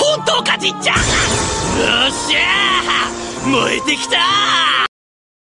本当かじっちゃん。よっしゃー、燃えてきたー。